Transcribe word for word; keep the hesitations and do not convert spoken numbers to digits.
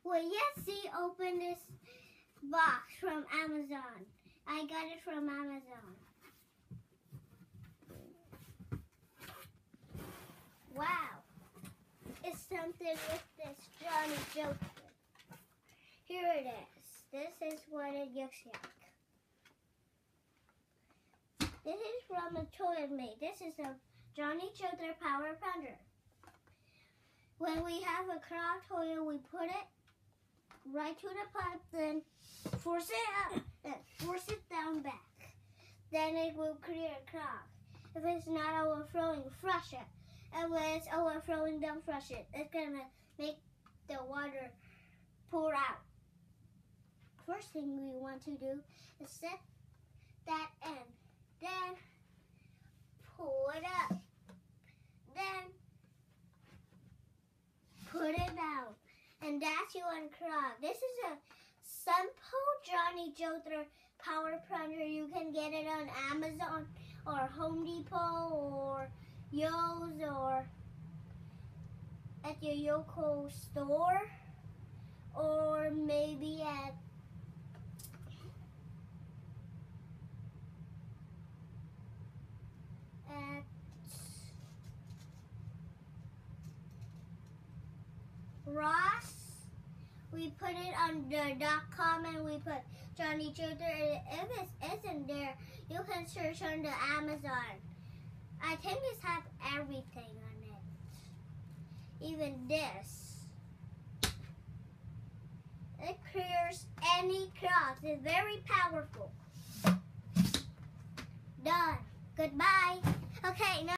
Well, yes, see, open this box from Amazon. I got it from Amazon. Wow. It's something with this Johnny Joker. Here it is. This is what it looks like. This is from a toy made. This is a Johnny Joker Power Plunger. When we have a clogged toilet, we put it right to the pipe, then force it up, then force it down back. Then it will clear a clog. If it's not overflowing, flush it. And when it's overflowing, don't flush it. It's gonna make the water pour out. First thing we want to do is set that in. Then pull it up. Then put it down. And that's your unclog. This is a simple Johnny Joker Power Plunger. You can get it on Amazon or Home Depot or Yo's or at your local store or maybe at at Ross. We put it on the dot com and we put Johnny Joker. If it isn't there, you can search on the Amazon. I think this has everything on it. Even this. It clears any clogs. It's very powerful. Done. Goodbye. Okay, now